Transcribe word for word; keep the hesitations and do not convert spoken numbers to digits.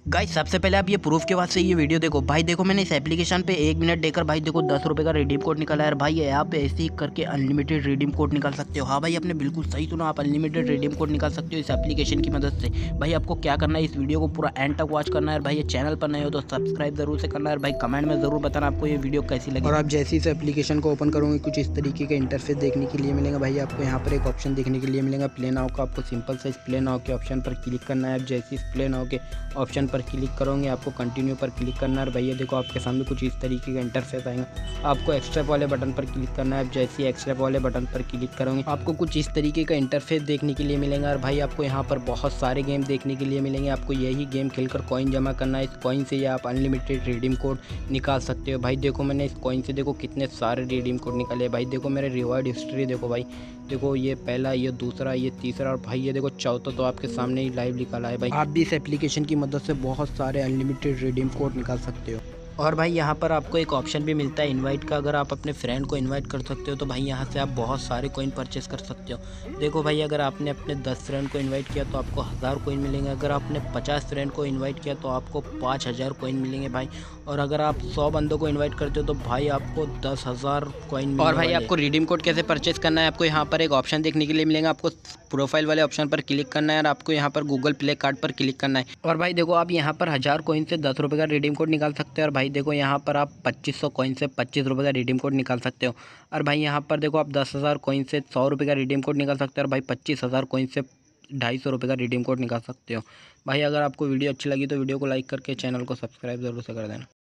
Guys सबसे पहले आप ये प्रूफ के बाद से ये वीडियो देखो भाई। देखो मैंने इस एप्लीकेशन पे एक मिनट देकर भाई देखो दस रुपये का रिडीम कोड निकाला है भाई। आप ऐसे ही करके अनलिमिटेड रिडीम कोड निकाल सकते हो। हाँ भाई आपने बिल्कुल सही सुना, आप अनलिमिटेड रिडीम कोड निकाल सकते हो इस एप्लीकेशन की मदद से। भाई आपको क्या करना है, इस वीडियो को पूरा एंड तक वॉच करना है भाई। ये चैनल पर नए हो तो सब्सक्राइब जरूर से करना है भाई। कमेंट में जरूर बताना आपको ये वीडियो कैसी लगी। और आप जैसे इस एप्लीकेशन को ओपन करोगे कुछ इस तरीके का इंटरफेस देखने के लिए मिलेगा भाई। आपको यहाँ पर एक ऑप्शन देखने के लिए मिलेगा प्ले नाउ का। आपको सिंपल से इस प्ले नाउ के ऑप्शन पर क्लिक करना है। आप जैसे इस प्ले नाउ के ऑप्शन पर क्लिक करोगे आपको कंटिन्यू पर क्लिक करना है। भैया देखो आपके सामने कुछ इस तरीके का इंटरफेस आएगा। आपको एक्स्ट्रा वाले बटन पर क्लिक करना है। जैसे ही एक्स्ट्रा वाले बटन पर क्लिक करोगे आपको कुछ इस तरीके का इंटरफेस देखने के लिए मिलेगा। और भाई आपको यहाँ पर बहुत सारे गेम देखने के लिए मिलेंगे। आपको यही गेम खेलकर कॉइन जमा करना है। इस कॉइन से ये आप अनलिमिटेड रिडीम कोड निकाल सकते हो। भाई देखो मैंने इस कॉइन से देखो कितने सारे रिडीम कोड निकाले भाई। देखो मेरे रिवॉर्ड हिस्ट्री देखो भाई। देखो ये पहला, ये दूसरा, ये तीसरा और भाई ये देखो चौथा तो आपके सामने ही लाइव निकाला है भाई। आप भी इस एप्लीकेशन की मदद से बहुत सारे अनलिमिटेड रिडीम कोड निकाल सकते हो। और भाई यहाँ पर आपको एक ऑप्शन भी मिलता है इनवाइट का। अगर आप अपने फ्रेंड को इनवाइट कर सकते हो तो भाई यहाँ से आप बहुत सारे कॉइन परचेस कर सकते हो। देखो भाई अगर आपने अपने दस फ्रेंड को इनवाइट किया तो आपको हज़ार कॉइन मिलेंगे। अगर आपने पचास फ्रेंड को इनवाइट किया तो आपको पाँच हज़ार कॉइन मिलेंगे भाई। और अगर आप सौ बंदों को इन्वाइट करते हो तो भाई आपको दस हज़ार कॉइन। और भाई आपको रिडीम कोड कैसे परचेस करना है, आपको यहाँ पर एक ऑप्शन देखने के लिए मिलेगा। आपको प्रोफाइल वाले ऑप्शन पर क्लिक करना है और आपको यहाँ पर गूगल प्ले कार्ड पर क्लिक करना है। और भाई देखो आप यहाँ पर हज़ार कॉइन से दस रुपये का रिडीम कोड निकाल सकते हो। और भाई देखो यहाँ पर आप पच्चीस सौ कॉइन से पच्चीस रुपये का रिडीम कोड निकाल सकते हो। और भाई यहाँ पर देखो आप दस हज़ार कॉइन से सौ रुपये का रिडीम कोड निकाल सकते हो। और भाई पच्चीस हज़ार कॉइन से ढाई सौ रुपये का रिडीम कोड निकाल सकते हो। भाई अगर आपको वीडियो अच्छी लगी तो वीडियो को लाइक करके चैनल को सब्सक्राइब जरूर से कर देना।